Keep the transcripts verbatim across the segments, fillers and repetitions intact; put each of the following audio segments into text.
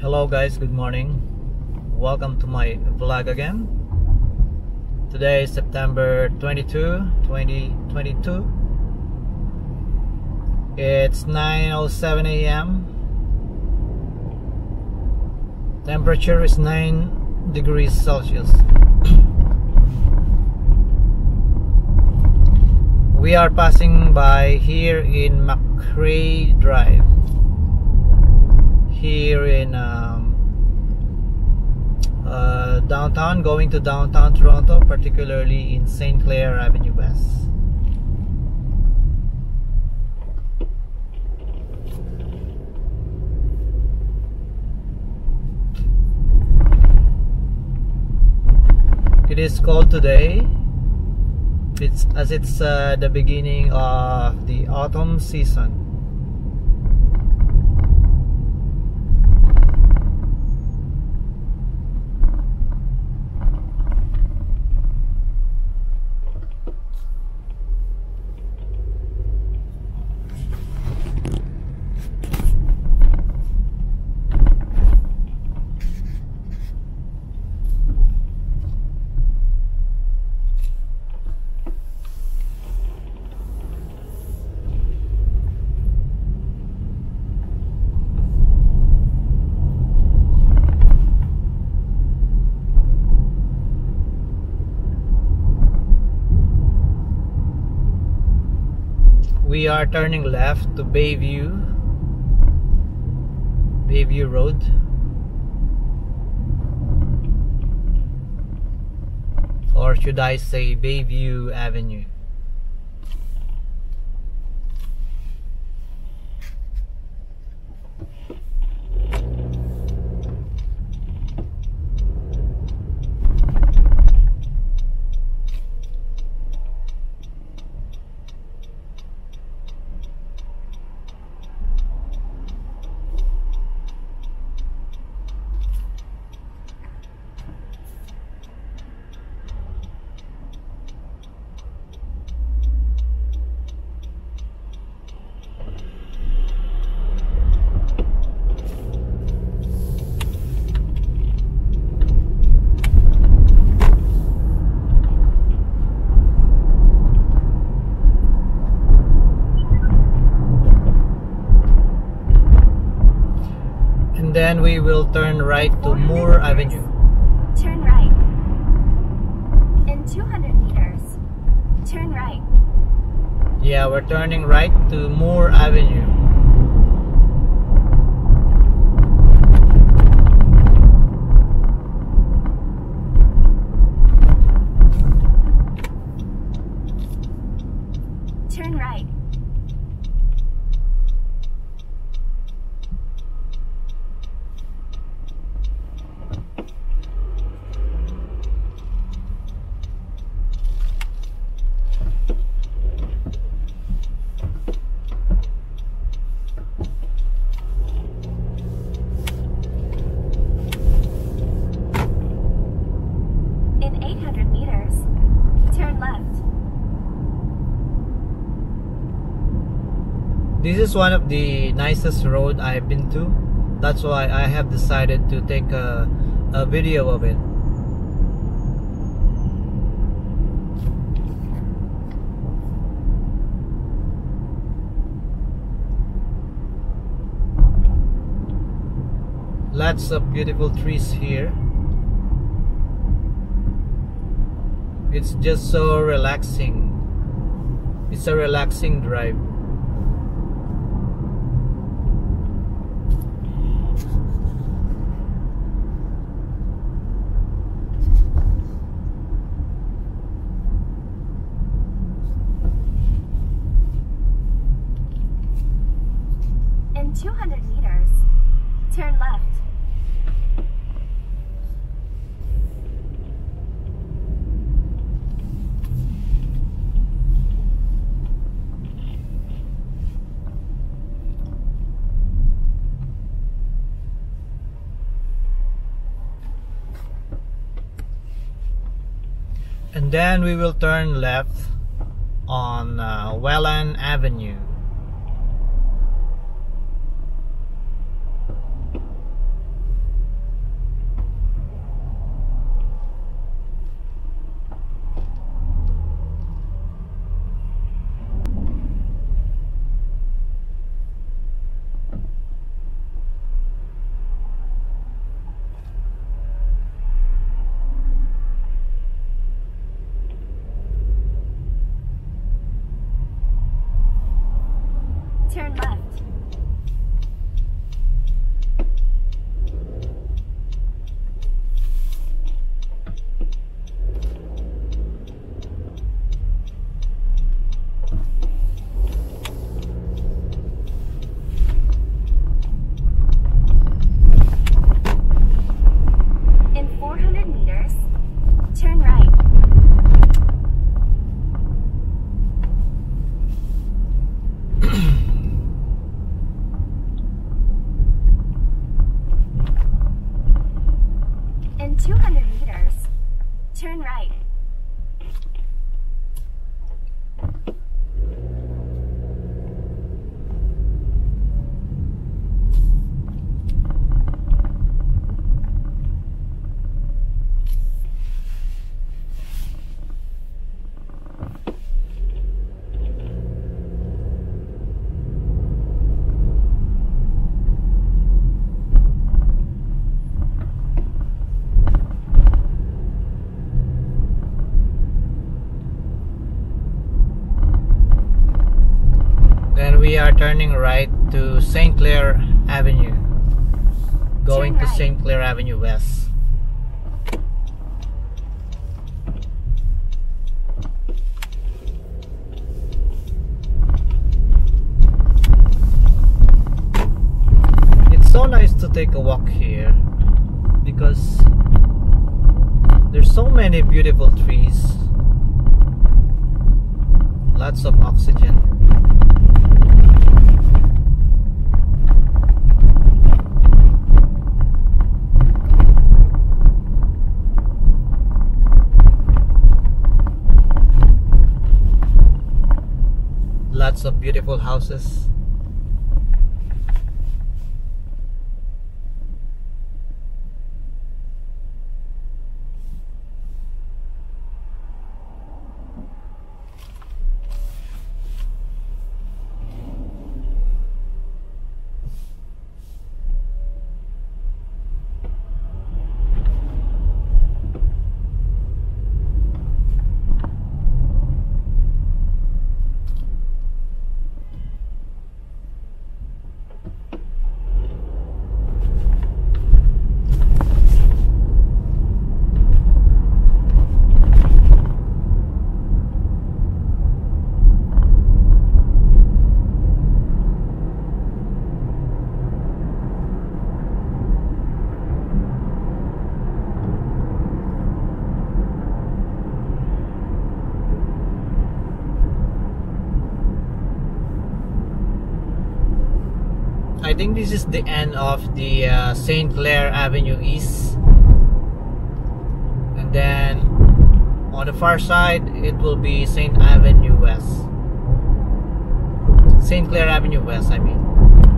Hello guys, good morning. Welcome to my vlog again. Today is September twenty-second, twenty twenty-two. It's nine oh seven a m Temperature is nine degrees Celsius. We are passing by here in Clair Drive, here in um, uh, downtown, going to downtown Toronto, particularly in Saint Clair Ave West. It is cold today. It's as it's uh, the beginning of the autumn season. We are turning left to Bayview, Bayview Road. Or should I say Bayview Avenue. Then we will turn right to Moore Avenue. Turn right. In two hundred meters, turn right. Yeah, we're turning right to Moore Avenue. Turn right. This is one of the nicest road I've been to. That's why I have decided to take a, a video of it. Lots of beautiful trees here. It's just so relaxing. It's a relaxing drive. In two hundred meters, turn left. And then we will turn left on uh, Welland Avenue. turning right to Saint Clair Avenue, going Turn to right. Saint Clair Avenue West. It's so nice to take a walk here because there's so many beautiful trees, lots of oxygen. Lots of beautiful houses. I think this is the end of the uh, Saint Clair Avenue East, and then on the far side it will be Saint Avenue West. Saint Clair Avenue West, I mean.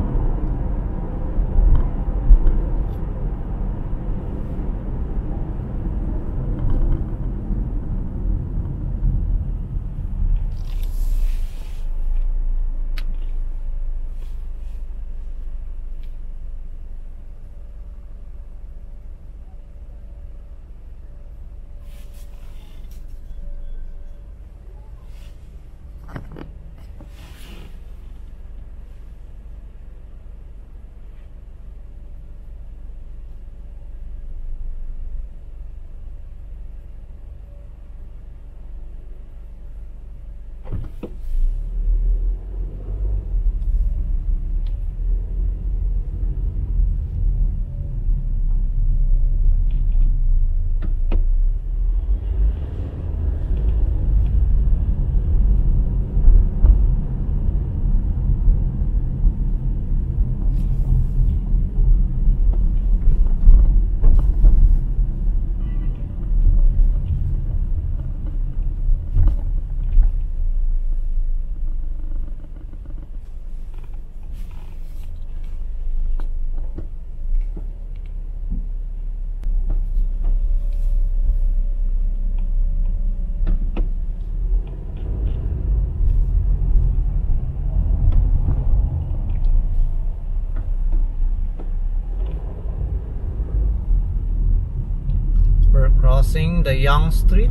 Crossing the Young Street.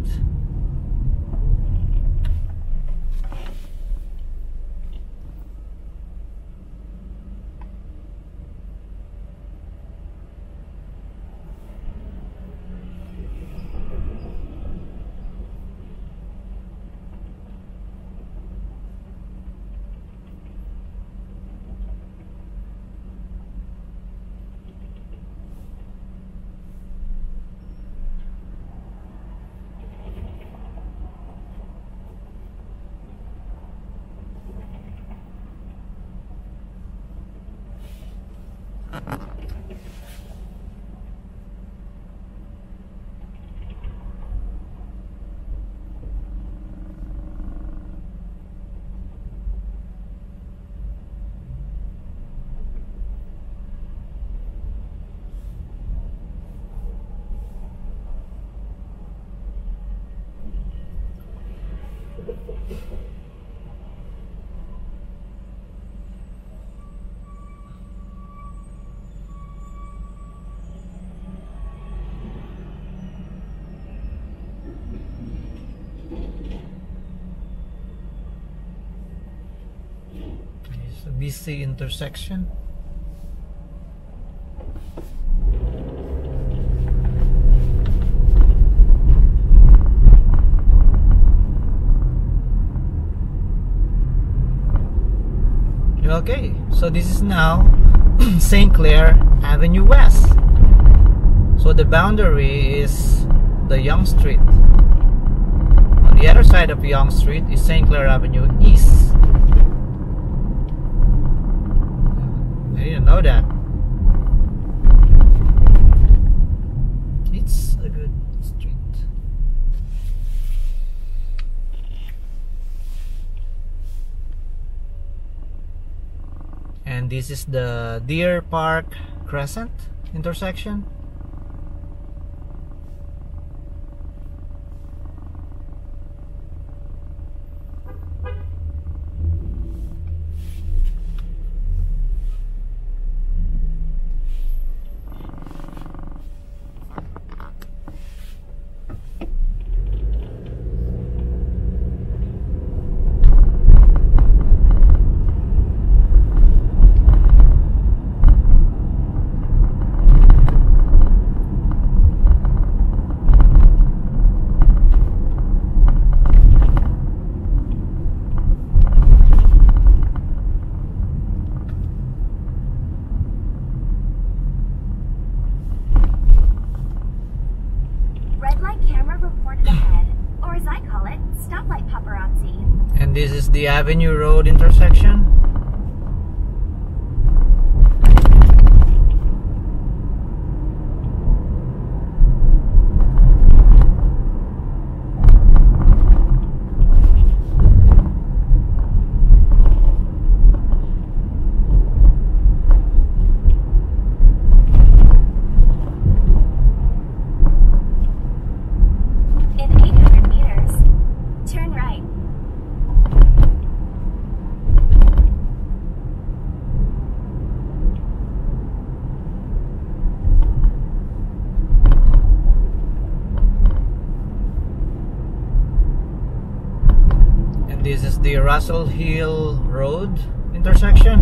busy intersection. Okay, so this is now Saint Clair Avenue West. So the boundary is the Yonge Street. On the other side of Yonge Street is Saint Clair Avenue East. I didn't know that. It's a good street. And this is the Deer Park Crescent intersection. And this is the Avenue Road intersection. This is the Russell Hill Road intersection.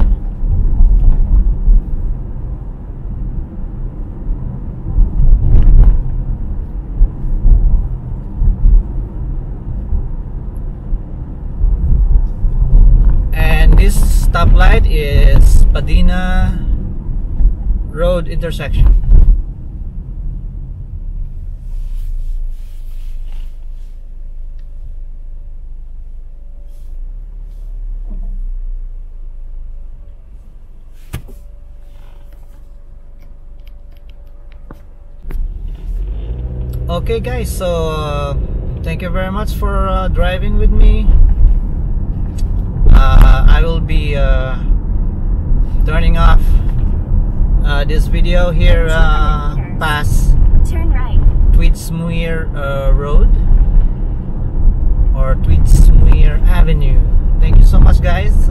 And this stoplight is Padina Road intersection. Okay guys, so uh, thank you very much for uh, driving with me. uh, I will be uh, turning off uh, this video here uh, past Turn right. Tweedsmuir uh, Road or Tweedsmuir Avenue. Thank you so much guys.